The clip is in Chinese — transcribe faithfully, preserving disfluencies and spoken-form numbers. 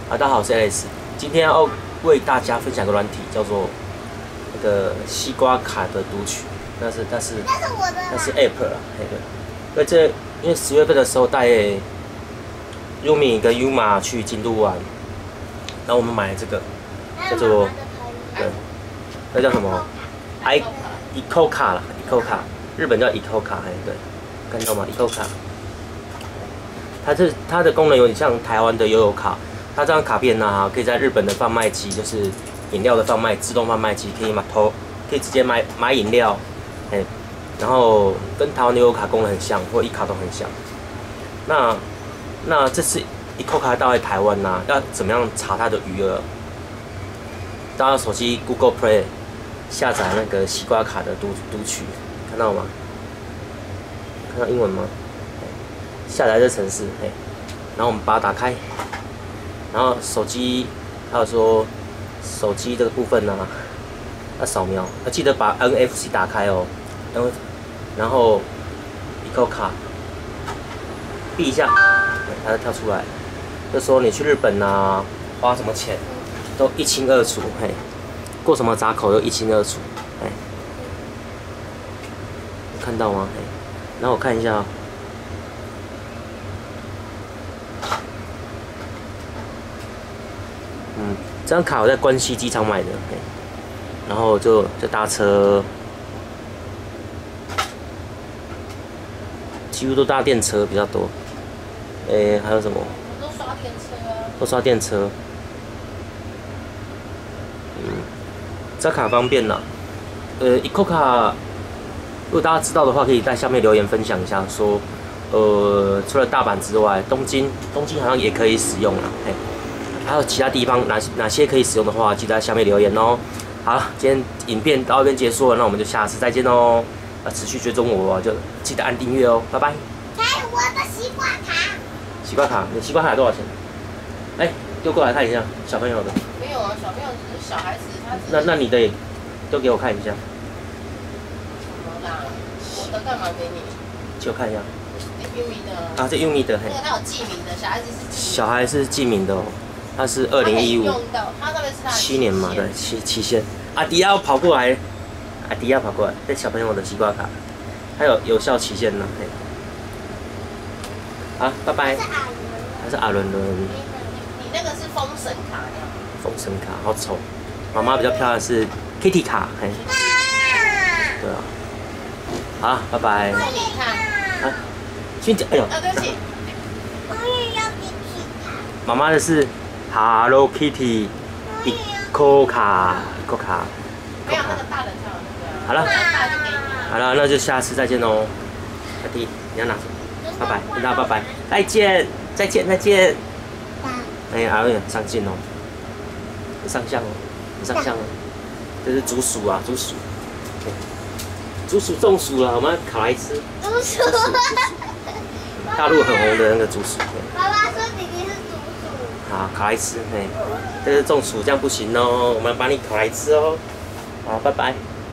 啊，大家好，我是 Alex， 今天要为大家分享个软体，叫做那个西瓜卡的读取。那是那是那是我的， 那是 App 啦，嘿对。因为这因为十月份的时候带 Yumi 跟 Yuma 去京都玩，然后我们买了这个，叫做对，那叫什么 ？i Eco 卡啦 ，Eco 卡，日本叫 Eco 卡，嘿对，看到吗 ？Eco 卡。它这它的功能有点像台湾的悠游卡，它这张卡片呢、啊，可以在日本的贩卖机，就是饮料的贩卖自动贩卖机，可以买投，可以直接买买饮料，哎，然后跟台湾的悠游卡功能很像，或一卡都很像。那那这次一扣卡到来台湾呢、啊，要怎么样查它的余额？大家手机 Google Play 下载那个西瓜卡的读读取，看到吗？看到英文吗？下载这程式，嘿，然后我们把它打开，然后手机还有说手机这个部分呢、啊，要扫描，要记得把 N F C 打开哦，然后 Eco 卡，闭一下，它就跳出来，就说你去日本啊，花什么钱都一清二楚，嘿，过什么闸口都一清二楚，嘿，看到吗？嘿，然后我看一下、哦。嗯，这张卡我在关西机场买的，然后就就搭车，几乎都搭电车比较多。诶、欸，还有什么？ 我都刷电车啊。 都刷电车。嗯，这卡方便啦。呃 ，Eco 卡，如果大家知道的话，可以在下面留言分享一下，说，呃，除了大阪之外，东京，东京好像也可以使用啦，嘿。还有其他地方哪哪些可以使用的话，记得在下面留言哦。好了，今天影片到这边结束了，那我们就下次再见哦。要持续追踪我，就记得按订阅哦，拜拜。 还有我的西瓜卡。 西瓜卡，你西瓜卡多少钱？哎、欸，丢过来看一下，小朋友的。 没有啊，小朋友只是小孩子，他只是。 那那你的也丢给我看一下。 什么啦？我的干嘛给你？ 借我看一下。 优米的。啊， 这优米的，嘿。 那个他有记名的，小孩子是记名。 小孩是记名的哦。它是二零一五，七年嘛，对，期期限。阿迪亚跑过来，阿迪亚跑过来，这小朋友的西瓜卡，还有有效期限呢。嘿，好，拜拜。还是阿伦伦。 你你那个是封神卡呀？ 封神卡好丑，妈妈比较漂亮的是 Kitty 卡，嘿。对啊。好，拜拜。 这里看。 啊，先讲，哎呦。 啊，对不起。我也要 Kitty 卡。 妈妈的是。Hello Kitty， Eco 卡 ，Eco 卡， 没有那个大人才有那个。 好了， 大就给你。 好了，那就下次再见喽。阿弟，你要拿什么？拜拜，跟大家拜拜，再见，再见，再见。哎呀，有点上镜哦，很上相哦，很上相哦。这是竹鼠啊，竹鼠。竹鼠中暑了，我们烤来吃。 竹鼠。 大陆很红的那个竹鼠。 爸爸说弟弟是。 好，烤来吃，嘿，这是中暑，这样不行哦，我们把你烤来吃哦。好，拜拜。